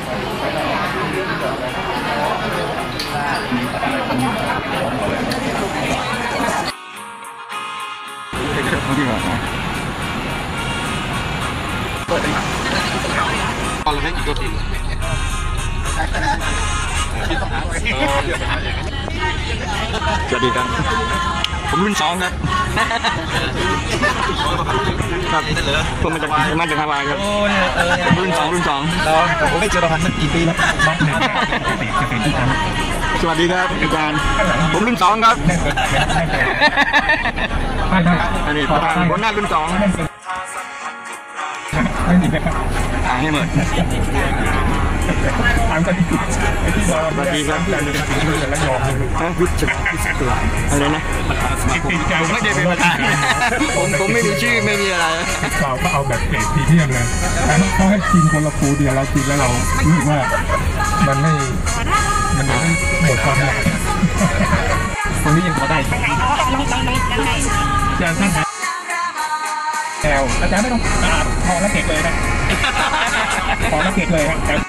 เปิดได้ไหมตอนเราไม่กี่ตัวทีสวัสดีครับผมรุ่น2ครับครับผมมาจากฮาวายครับรุ่น2ผมไม่เจอเราพันสักกี่ปีแล้วสวัสดีครับอาจารย์ผมรุ่น2ครับอันนี้ประธานหัวหน้ารุ่น2อ่านให้หมดถามกันที่สวัสดีครับแล้วยอมวิจิตรอะไรนะผมไม่ได้เป็นประธานผมไม่มีชื่อไม่มีอะไรเราก็เอาแบบเอกพรีเมียมเลยเขาให้กินคนละปูเดียวเรากินแล้วเรารู้สึกว่ามันไม่หมดความหนักตรงนี้ยังพอได้อาจารย์ท่านแอลอาจารย์ไม่ต้องพอแล้วเก็บเลยนะพอแล้วเก็บเลยครับ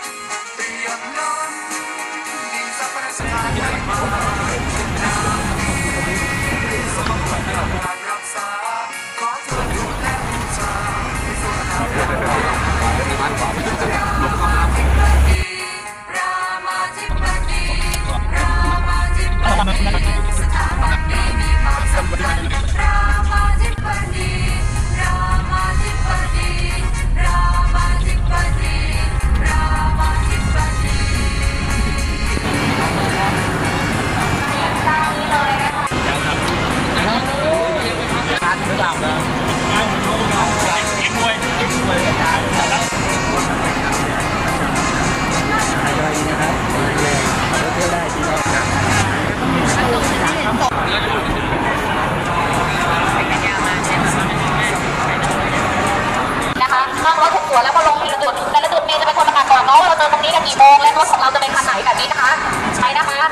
แล้วก็ลงทีละจุดแต่ละจุดเนี่ยจะเป็นคนประกาศก่อนเนาะว่าเราเจอตรงนี้กันกี่โมงและรถของเราจะเป็นคันไหนแบบนี้นะคะไปนะคะ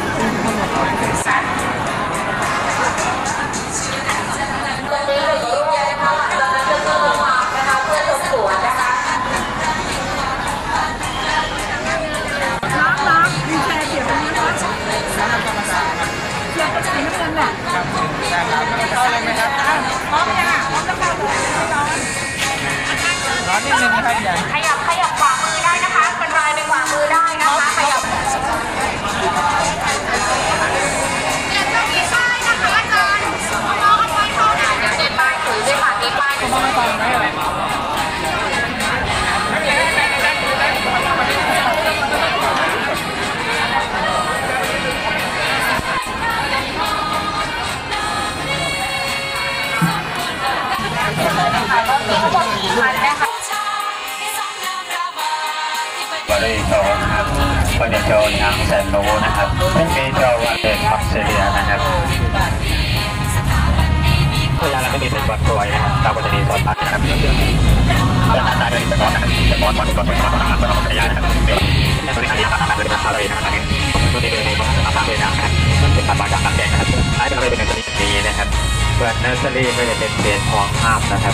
ตรงนี้อยู่ด้วยนะคะเราจะเพื่อความนะคะเพื่อชมสวนนะคะน้องมีแชร์เขียนตรงนี้นะเขียนสีน้ำเงินน่ะเข้าเลยไหมครับพร้อมยังพร้อมแล้วค่ะร้อนนิดนึงนะครับขยับขวามือได้นะคะเป็นรายเป็นขวามือได้นะคะขยับจะมีป้ายนะคะอาจารย์มองกันไว้เท่านั้นมีป้ายถือด้วยค่ะมีป้ายมองไม่ฟังไหมอะไรบริโภคนะครับบริโภคทางแสนโลนะครับไม่มีโจวันเดนออสเตรเลียนะครับเวลาเราไม่มีเป็นวัดกลอยนะครับเราก็จะมีสอนพัดนะครับด้านหน้าจะมีสอนนะครับจะมอนก่อนต้องขยายนะครับเป็นตัวนี้ขยายนะครับเลยนะครับเลยนะครับตัวนี้เป็นตัวเลยนะครับเป็นปลาจากน้ำแดงนะครับท้ายเป็นอะไรเป็นตัวนี้นะครับเปิดเนอร์เซอรี่ก็จะเป็นเศษทองห้ามนะครับ